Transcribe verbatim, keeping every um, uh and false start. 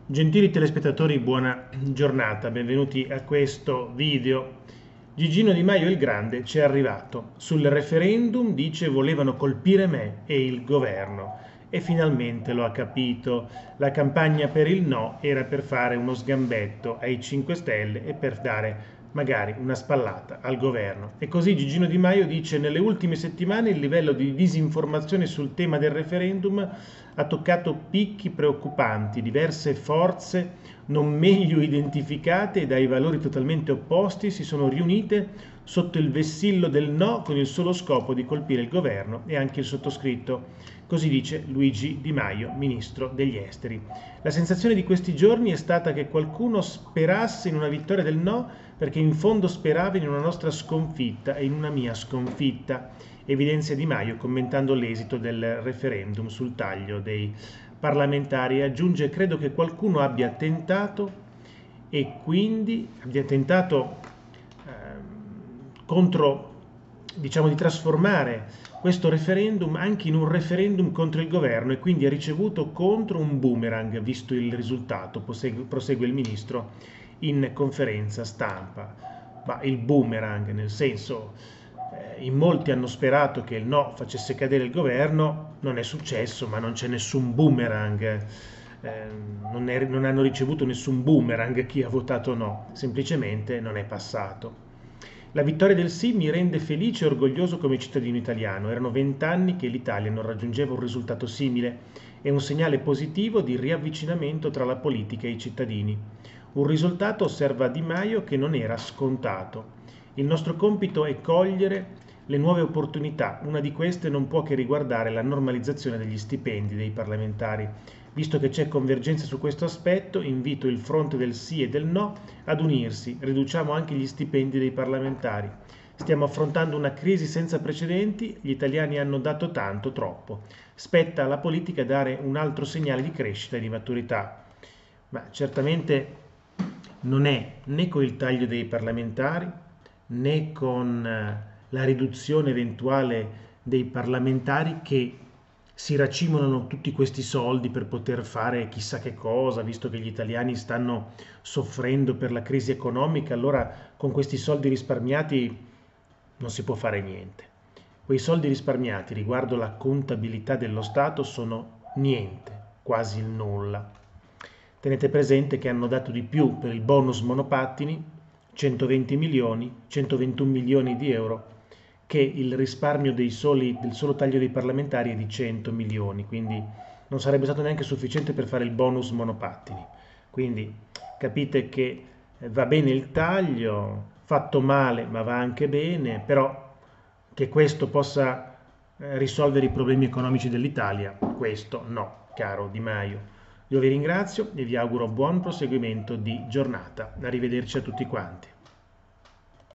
Gentili telespettatori, buona giornata, benvenuti a questo video. Gigino Di Maio il Grande ci è arrivato. Sul referendum dice volevano colpire me e il governo e finalmente lo ha capito. La campagna per il no era per fare uno sgambetto ai cinque Stelle e per dare magari una spallata al governo. E così Gigino Di Maio dice: nelle ultime settimane il livello di disinformazione sul tema del referendum ha toccato picchi preoccupanti, diverse forze non meglio identificate e dai valori totalmente opposti si sono riunite sotto il vessillo del no con il solo scopo di colpire il governo e anche il sottoscritto. Così dice Luigi Di Maio, ministro degli esteri. La sensazione di questi giorni è stata che qualcuno sperasse in una vittoria del no perché in fondo sperava in una nostra sconfitta e in una mia sconfitta, evidenzia Di Maio commentando l'esito del referendum sul taglio dei parlamentari e aggiunge: credo che qualcuno abbia tentato e quindi abbia tentato eh, contro, diciamo, di trasformare questo referendum anche in un referendum contro il governo e quindi ha ricevuto contro un boomerang, visto il risultato, prosegue, prosegue il ministro in conferenza stampa. Ma il boomerang, nel senso, eh, in molti hanno sperato che il no facesse cadere il governo, non è successo, ma non c'è nessun boomerang. Eh, non, è, non hanno ricevuto nessun boomerang chi ha votato no, semplicemente non è passato. La vittoria del sì mi rende felice e orgoglioso come cittadino italiano. Erano vent'anni che l'Italia non raggiungeva un risultato simile. È un segnale positivo di riavvicinamento tra la politica e i cittadini. Un risultato, osserva Di Maio, che non era scontato. Il nostro compito è cogliere le nuove opportunità. Una di queste non può che riguardare la normalizzazione degli stipendi dei parlamentari. Visto che c'è convergenza su questo aspetto, invito il fronte del sì e del no ad unirsi, riduciamo anche gli stipendi dei parlamentari. Stiamo affrontando una crisi senza precedenti, gli italiani hanno dato tanto, troppo. Spetta alla politica dare un altro segnale di crescita e di maturità. Ma certamente non è né con il taglio dei parlamentari, né con la riduzione eventuale dei parlamentari che si racimolano tutti questi soldi per poter fare chissà che cosa, visto che gli italiani stanno soffrendo per la crisi economica, allora con questi soldi risparmiati non si può fare niente. Quei soldi risparmiati riguardo la contabilità dello Stato sono niente, quasi il nulla. Tenete presente che hanno dato di più per il bonus monopattini, centoventi milioni, centoventuno milioni di euro, che il risparmio dei soli, del solo taglio dei parlamentari è di cento milioni, quindi non sarebbe stato neanche sufficiente per fare il bonus monopattini. Quindi capite che va bene il taglio, fatto male ma va anche bene, però che questo possa risolvere i problemi economici dell'Italia, questo no, caro Di Maio. Io vi ringrazio e vi auguro buon proseguimento di giornata. Arrivederci a tutti quanti.